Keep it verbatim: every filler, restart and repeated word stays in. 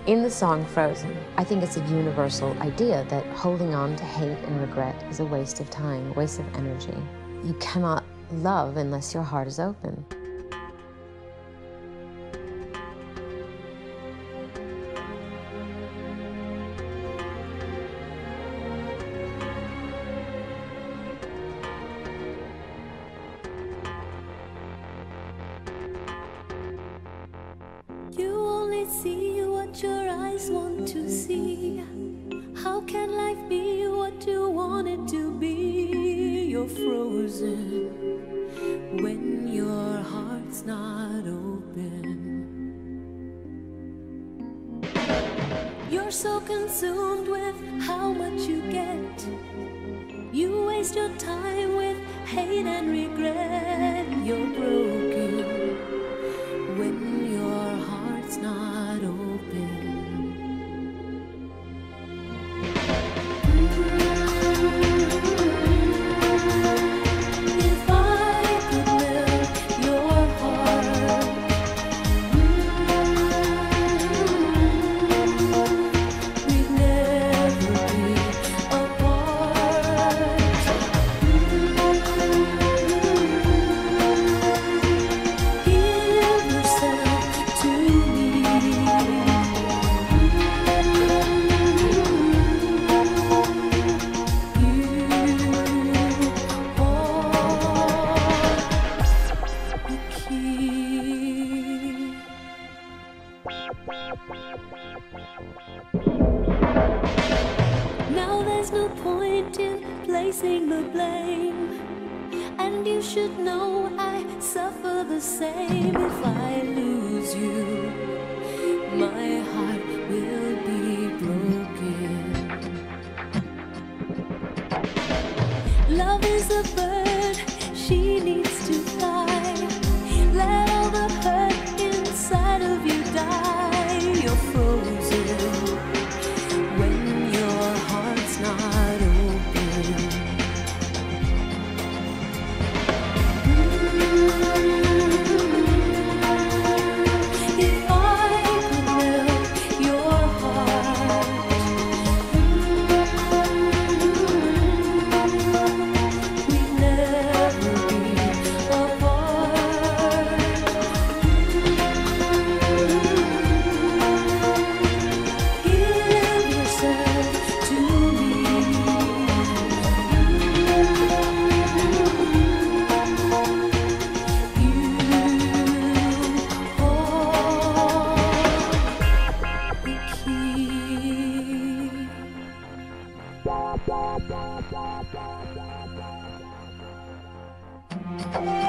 In the song Frozen, I think it's a universal idea that holding on to hate and regret is a waste of time, a waste of energy. You cannot love unless your heart is open. You only see what your eyes want to see. How can life be what you want it to be? You're frozen when your heart's not open. You're so consumed with how much you get. You waste your time with hate and regret. You're broken when your heart's not open. If I could melt your heart, we'd never be apart. Give yourself to me. Now there's no point in placing the blame, and you should know I suffer the same. If I lose you, my heart will be broken. Love is a bird, she needs to fly. Let all the hurt inside of you die. You're frozen when your heart's not open. If I could melt your heart, we'd never be apart. Give yourself to me. You hold the key.